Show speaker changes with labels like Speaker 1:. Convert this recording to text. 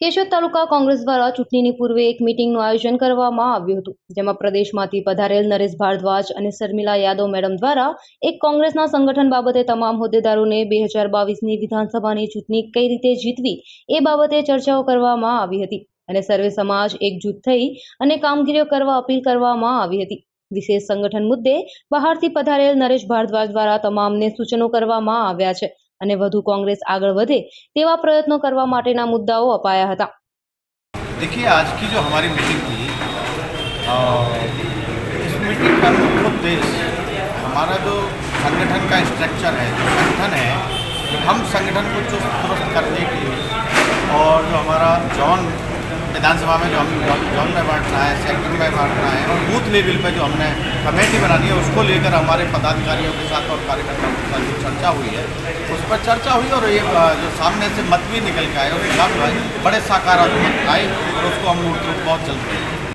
Speaker 1: કેશોદ તાલુકા કોંગ્રેસ દ્વારા ચૂંટણીની પૂર્વે એક મીટિંગનું આયોજન કરવામાં આવ્યું હતું, જેમાં પ્રદેશમાંથી પધારેલ નરેશ ભારદ્વાજ અને શર્મિલા યાદવ મેડમ દ્વારા એક કોંગ્રેસના સંગઠન બાબતે તમામ હોદ્દેદારોને 2022ની વિધાનસભાની ચૂંટણી કઈ રીતે જીતવી એ બાબતે ચર્ચાઓ કરવામાં આવી હતી અને સર્વે સમાજ એકજૂથ થઈ અને કામગીરીઓ કરવા અપીલ કરવામાં આવી હતી। વિશેષ સંગઠન મુદ્દે બહારથી પધારેલ નરેશ ભારદ્વાજ દ્વારા તમામને સૂચનો કરવામાં આવ્યા છે અને વધુ कांग्रेस आगे बढ़े तेवा प्रयत्नों करवा माटेना मुद्दाओं अपाया हता।
Speaker 2: देखिए, आज की जो हमारी मीटिंग थी, इस मीटिंग का मुख्य उद्देश्य हमारा जो संगठन का स्ट्रक्चर है, जो संगठन है, हम संगठन को चुस्त दुरुस्त करने के लिए और जो हमारा जॉन विधानसभा में जो हम जॉन में बांटना है, सेक्टर में बांटना है और बूथ लेवल पे जो हमने कमेटी बनानी है, उसको लेकर हमारे पदाधिकारियों के साथ और कार्यकर्ताओं के साथ जो चर्चा हुई है, उस पर चर्चा हुई और ये जो सामने से मत भी निकल के आए और जो है बड़े सकारात्मक आए और उसको हम मूर्त रूप बहुत जल्द